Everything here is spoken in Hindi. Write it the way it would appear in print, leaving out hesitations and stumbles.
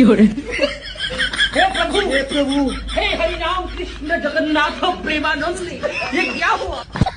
हे प्रभु, हे हरि राम कृष्ण जगन्नाथ प्रेमानंद, ये क्या हुआ?